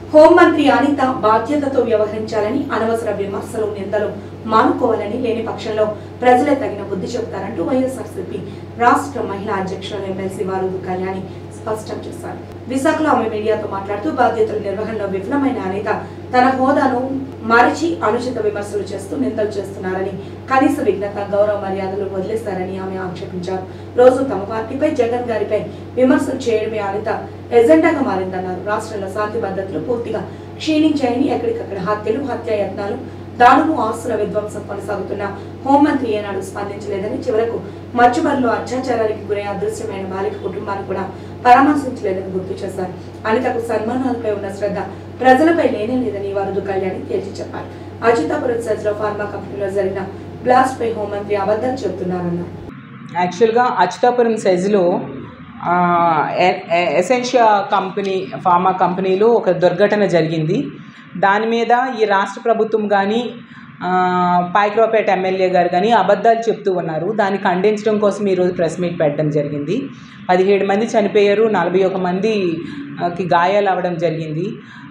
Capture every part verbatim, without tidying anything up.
హోంమంత్రి అనిత బాధ్యతతో వ్యవహరించాలని, అనవసర విమర్శలు నిందలు మానుకోవాలని, లేని పక్షంలో ప్రజలే తగిన బుద్ధి చెబుతారంటూ వైఎస్ఆర్సీపీ రాష్ట్ర మహిళా అధ్యక్షులు ఎమ్మెల్సీ వారూదు కళ్యాణి స్పష్టం చేశారు. విశాఖలో ఆమె మీడియాతో మాట్లాడుతూ బాధ్యతల నిర్వహణలో విఫలమైన అనిత తన హోదాను మరిచి అనుచిత విమర్శలు చేస్తూ నిందలు చేస్తున్నారని, కనీస విఘ్నత, గౌరవ మర్యాదలు వదిలేశారని ఆమె ఆక్షేపించారు. రోజు తమ పార్టీపై, జగన్ గారిపై విమర్శలు చేయడమే అనిత ఎజెండాగా మారిందన్నారు. రాష్ట్రంలో శాంతి భద్రతలు పూర్తిగా క్షీణించాయని, ఎక్కడికక్కడ హత్యలు, హత్యాయత్నాలు, దాడులు, ఆస్తుల విధ్వంసం కొనసాగుతున్న హోంమంత్రి ఏనాడు స్పందించలేదని, చివరకు మచ్చుబరిలో అత్యాచారానికి గురై అదృశ్యమైన బాలిక కుటుంబాన్ని కూడా పరామర్శించలేదని గుర్తు చేశారు. అనితకు సన్మానాలపై ఉన్న శ్రద్ధ ప్రజలపై లేనే లేదని వారూదు కళ్యాణి తేల్చి చెప్పారు. అచ్యుతాపురం సెజ్లో ఫార్మా కంపెనీలో జరిగిన బ్లాస్ట్ పై హోంమంత్రి అబద్ధాలు చెబుతున్నారన్నారు. యాక్చువల్గా అచ్యుతాపురం సెజ్లో ఎసెన్షియా కంపెనీ ఫార్మా కంపెనీలో ఒక దుర్ఘటన జరిగింది. దాని మీద ఈ రాష్ట్ర ప్రభుత్వం కానీ పాయకరావుపేట ఎమ్మెల్యే గారు కానీ అబద్ధాలు చెప్తూ ఉన్నారు. దాన్ని ఖండించడం కోసం ఈరోజు ప్రెస్ మీట్ పెట్టడం జరిగింది. పదిహేడు మంది చనిపోయారు, నలభై ఒక మందికి గాయాలు అవ్వడం జరిగింది.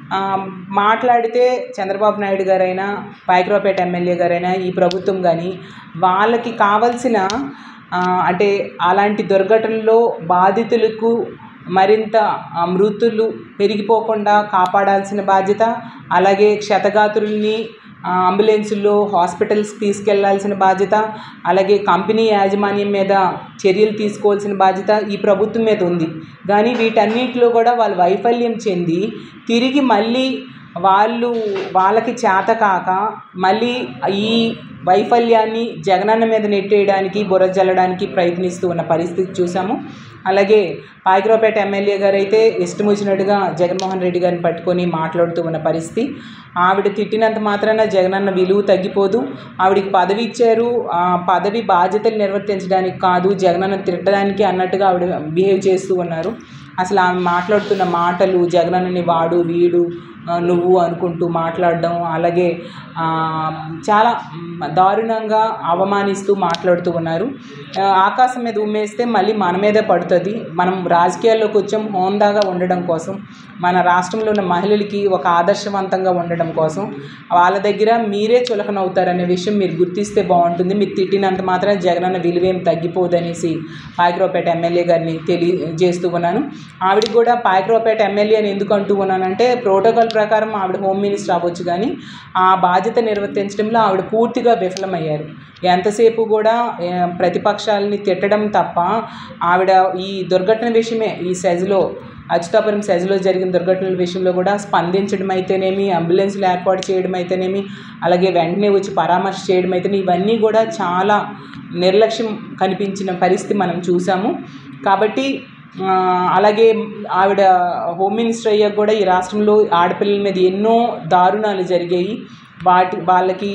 మాట్లాడితే చంద్రబాబు నాయుడు గారైనా, పాయకరావుపేట ఎమ్మెల్యే గారైనా, ఈ ప్రభుత్వం కానీ వాళ్ళకి కావలసిన అంటే అలాంటి దుర్ఘటనలో బాధితులకు మరింత మృతులు పెరిగిపోకుండా కాపాడాల్సిన బాధ్యత, అలాగే క్షతగాత్రుల్ని అంబులెన్సుల్లో హాస్పిటల్స్కి తీసుకెళ్లాల్సిన బాధ్యత, అలాగే కంపెనీ యాజమాన్యం మీద చర్యలు తీసుకోవాల్సిన బాధ్యత ఈ ప్రభుత్వం మీద ఉంది. కానీ వీటన్నిటిలో కూడా వాళ్ళు వైఫల్యం చెంది తిరిగి మళ్ళీ వాళ్ళు వాళ్ళకి చేత కాక మళ్ళీ ఈ వైఫల్యాన్ని జగనన్న మీద నెట్టేయడానికి, బురద జల్లడానికి ప్రయత్నిస్తూ ఉన్న పరిస్థితి చూసాము. అలాగే పాయకరావుపేట ఎమ్మెల్యే గారు అయితే ఇష్టం వచ్చినట్టుగా జగన్మోహన్ రెడ్డి గారిని పట్టుకొని మాట్లాడుతూ ఉన్న పరిస్థితి. ఆవిడ తిట్టినంత మాత్రాన జగనన్న విలువ తగ్గిపోదు. ఆవిడికి పదవి ఇచ్చారు, ఆ పదవి బాధ్యతలు నిర్వర్తించడానికి కాదు, జగనన్న తిట్టడానికి అన్నట్టుగా ఆవిడ బిహేవ్ చేస్తూ ఉన్నారు. అసలు ఆమె మాట్లాడుతున్న మాటలు, జగనన్నని వాడు వీడు నువ్వు అనుకుంటూ మాట్లాడడం, అలాగే చాలా దారుణంగా అవమానిస్తూ మాట్లాడుతూ ఉన్నారు. ఆకాశం మీద ఉమ్మేస్తే మళ్ళీ మన మీదే పడుతుంది. మనం రాజకీయాల్లోకి వచ్చాం హోందాగా ఉండడం కోసం, మన రాష్ట్రంలో ఉన్న మహిళలకి ఒక ఆదర్శవంతంగా ఉండడం కోసం. వాళ్ళ దగ్గర మీరే చులకనవుతారనే విషయం మీరు గుర్తిస్తే బాగుంటుంది. మీరు తిట్టినంత మాత్రం జగనన్న విలువేం తగ్గిపోదనేసి పాయకరావుపేట ఎమ్మెల్యే గారిని తెలియజేస్తూ ఉన్నాను. ఆవిడకి కూడా పాయకరావుపేట ఎమ్మెల్యే అని ఎందుకు అంటూ ఉన్నానంటే, ప్రోటోకాల్ ప్రకారం ఆవిడ హోమ్ మినిస్టర్ అవ్వచ్చు, కానీ ఆ బాధ్యత నిర్వర్తించడంలో ఆవిడ పూర్తిగా విఫలమయ్యారు. ఎంతసేపు కూడా ప్రతిపక్షాలని తిట్టడం తప్ప ఆవిడ ఈ దుర్ఘటన విషయమే, ఈ సెజ్లో అచ్యుతాపురం సెజ్లో జరిగిన దుర్ఘటనల విషయంలో కూడా స్పందించడం అయితేనేమి, అంబులెన్స్లు ఏర్పాటు చేయడం అయితేనేమి, అలాగే వెంటనే వచ్చి పరామర్శ చేయడం అయితేనే, ఇవన్నీ కూడా చాలా నిర్లక్ష్యం కనిపించిన పరిస్థితి మనం చూసాము. కాబట్టి అలాగే ఆవిడ హోమ్ మినిస్టర్ అయ్యాక కూడా ఈ రాష్ట్రంలో ఆడపిల్లల మీద ఎన్నో దారుణాలు జరిగాయి. వాటి వాళ్ళకి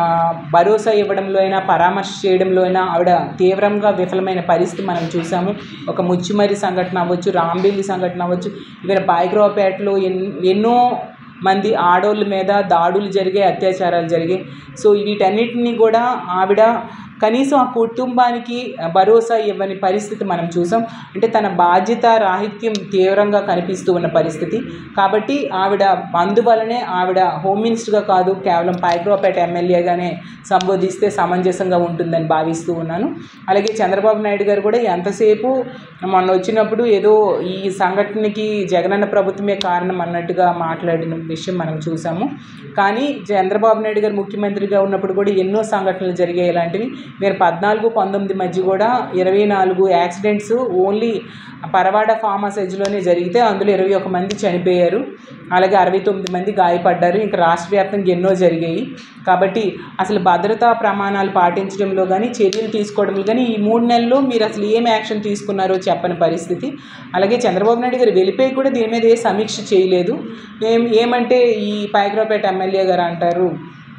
భరోసా ఇవ్వడంలో అయినా, పరామర్శ చేయడంలో అయినా ఆవిడ తీవ్రంగా విఫలమైన పరిస్థితి మనం చూసాము. ఒక ముచ్చిమరి సంఘటన అవ్వచ్చు, రాంబిల్లి సంఘటన అవ్వచ్చు, ఇవన్న పాయకరావుపేటలో ఎన్ ఎన్నో మంది ఆడోళ్ళ మీద దాడులు జరిగాయి, అత్యాచారాలు జరిగాయి. సో వీటన్నిటిని కూడా ఆవిడ కనీసం ఆ కుటుంబానికి భరోసా ఇవ్వని పరిస్థితి మనం చూసాం. అంటే తన బాధ్యత రాహిత్యం తీవ్రంగా కనిపిస్తూ ఉన్న పరిస్థితి. కాబట్టి ఆవిడ అందువలనే ఆవిడ హోమ్ మినిస్టర్గా కాదు, కేవలం పాయకరావుపేట ఎమ్మెల్యేగానే సంబోధిస్తే సమంజసంగా ఉంటుందని భావిస్తూ ఉన్నాను. అలాగే చంద్రబాబు నాయుడు గారు కూడా ఎంతసేపు మొన్న వచ్చినప్పుడు ఏదో ఈ సంఘటనకి జగనన్న ప్రభుత్వమే కారణం అన్నట్టుగా మాట్లాడిన విషయం మనం చూసాము. కానీ చంద్రబాబు నాయుడు గారు ముఖ్యమంత్రిగా ఉన్నప్పుడు కూడా ఎన్నో సంఘటనలు జరిగాయి ఇలాంటివి. మీరు పద్నాలుగు పంతొమ్మిది మధ్య కూడా ఇరవై నాలుగు యాక్సిడెంట్స్ ఓన్లీ పరవాడ ఫార్మా సెజ్లోనే జరిగితే అందులో ఇరవై ఒక మంది చనిపోయారు, అలాగే అరవై తొమ్మిది మంది గాయపడ్డారు. ఇంకా రాష్ట్ర వ్యాప్తంగా ఎన్నో జరిగాయి. కాబట్టి అసలు భద్రతా ప్రమాణాలు పాటించడంలో కానీ, చర్యలు తీసుకోవడంలో కానీ ఈ మూడు నెలల్లో మీరు అసలు ఏం యాక్షన్ తీసుకున్నారో చెప్పని పరిస్థితి. అలాగే చంద్రబాబు నాయుడు గారు వెళ్ళిపోయి కూడా దీని మీద ఏ సమీక్ష చేయలేదు. ఏం ఏమంటే ఈ పాయకరావుపేట ఎమ్మెల్యే గారు అంటారు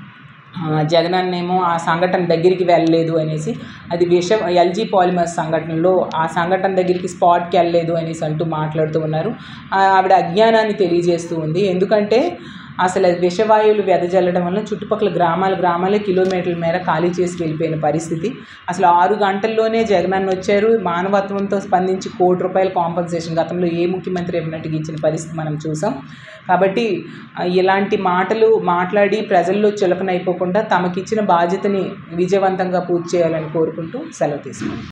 జగనన్నేమో ఆ సంఘటన దగ్గరికి వెళ్ళలేదు అనేసి, అది విష ఎల్జీ పాలిమర్స్ సంఘటనలో ఆ సంఘటన దగ్గరికి స్పాట్కి వెళ్ళలేదు అనేసి అంటూ మాట్లాడుతూ ఉన్నారు. ఆవిడ అజ్ఞానాన్ని తెలియజేస్తూ ఉంది. ఎందుకంటే అసలు అది విషవాయువులు వెదజల్లడం వల్ల చుట్టుపక్కల గ్రామాల గ్రామాలే కిలోమీటర్ల మేర ఖాళీ చేసి వెళ్ళిపోయిన పరిస్థితి. అసలు ఆరు గంటల్లోనే జగనన్న వచ్చారు, మానవత్వంతో స్పందించి కోటి రూపాయల కాంపన్సేషన్ గతంలో ఏ ముఖ్యమంత్రి ఇవ్వనట్టుగా ఇచ్చిన పరిస్థితి మనం చూసాం. కాబట్టి ఇలాంటి మాటలు మాట్లాడి ప్రజల్లో చులకనైపోకుండా తమకిచ్చిన బాధ్యతని విజయవంతంగా పూర్తి చేయాలని కోరుకుంటూ సెలవు తీసుకుంటాం.